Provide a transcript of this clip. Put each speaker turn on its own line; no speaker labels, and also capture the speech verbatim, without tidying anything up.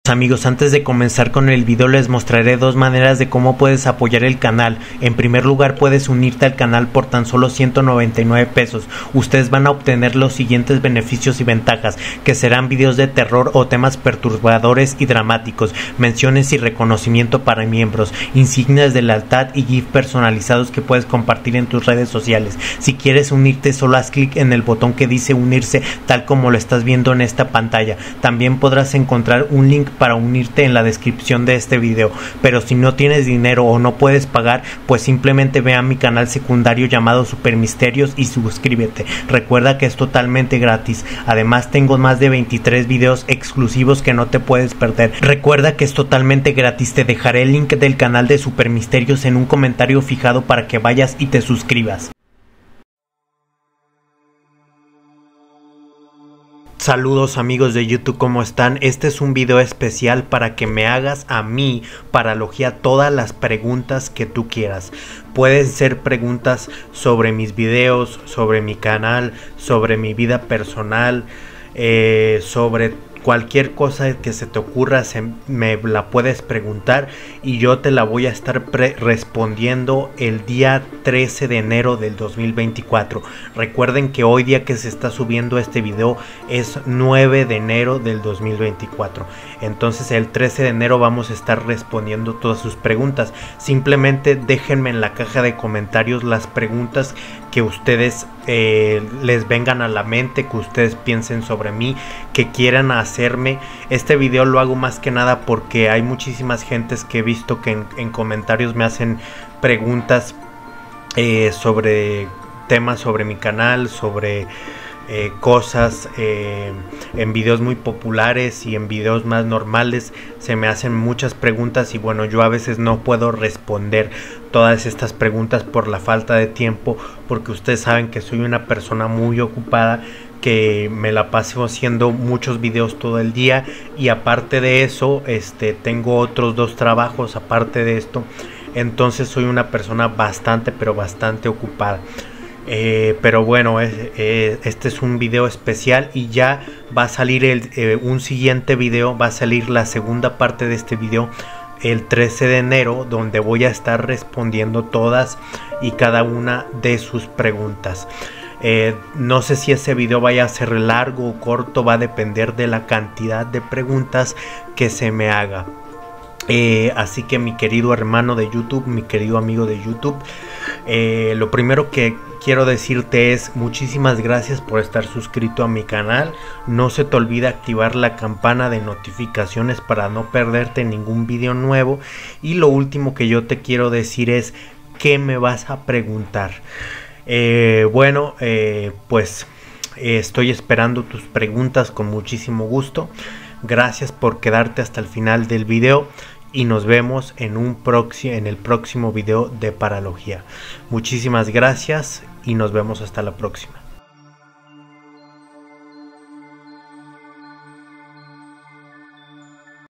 Amigos, antes de comenzar con el video les mostraré dos maneras de cómo puedes apoyar el canal. En primer lugar, puedes unirte al canal por tan solo ciento noventa y nueve pesos. Ustedes van a obtener los siguientes beneficios y ventajas, que serán videos de terror o temas perturbadores y dramáticos, menciones y reconocimiento para miembros, insignias de lealtad y GIF personalizados que puedes compartir en tus redes sociales. Si quieres unirte, solo haz clic en el botón que dice unirse, tal como lo estás viendo en esta pantalla. También podrás encontrar un link para unirte en la descripción de este video, pero si no tienes dinero o no puedes pagar, pues simplemente ve a mi canal secundario llamado Super Misterios y suscríbete. Recuerda que es totalmente gratis. Además, tengo más de veintitrés videos exclusivos que no te puedes perder. Recuerda que es totalmente gratis. Te dejaré el link del canal de Super Misterios en un comentario fijado para que vayas y te suscribas. Saludos amigos de YouTube, ¿cómo están? Este es un video especial para que me hagas a mí, Paralogía, todas las preguntas que tú quieras. Pueden ser preguntas sobre mis videos, sobre mi canal, sobre mi vida personal, eh, sobre cualquier cosa que se te ocurra, se me la puedes preguntar y yo te la voy a estar respondiendo el día trece de enero del dos mil veinticuatro. Recuerden que hoy día que se está subiendo este video es nueve de enero del dos mil veinticuatro. Entonces el trece de enero vamos a estar respondiendo todas sus preguntas. Simplemente déjenme en la caja de comentarios las preguntas que ustedes eh, les vengan a la mente, que ustedes piensen sobre mí, que quieran hacerme. Este video lo hago más que nada porque hay muchísimas gentes que he visto que en, en comentarios me hacen preguntas eh, sobre temas sobre mi canal, sobre eh, cosas eh, en videos muy populares y en videos más normales. Se me hacen muchas preguntas y bueno, yo a veces no puedo responder todas estas preguntas por la falta de tiempo, porque ustedes saben que soy una persona muy ocupada, que me la paso haciendo muchos videos todo el día y aparte de eso este tengo otros dos trabajos aparte de esto. Entonces soy una persona bastante pero bastante ocupada. Eh, pero bueno, eh, eh, este es un video especial y ya va a salir el, eh, un siguiente video, va a salir la segunda parte de este video el trece de enero, donde voy a estar respondiendo todas y cada una de sus preguntas. Eh, no sé si ese video vaya a ser largo o corto, va a depender de la cantidad de preguntas que se me haga. Eh, así que mi querido hermano de YouTube, mi querido amigo de YouTube, eh, lo primero que quiero decirte es muchísimas gracias por estar suscrito a mi canal. No se te olvide activar la campana de notificaciones para no perderte ningún video nuevo. Y lo último que yo te quiero decir es, ¿qué me vas a preguntar? Eh, bueno, eh, pues eh, estoy esperando tus preguntas con muchísimo gusto. Gracias por quedarte hasta el final del video y nos vemos en, un proxi en el próximo video de Paralogía. Muchísimas gracias y nos vemos hasta la próxima.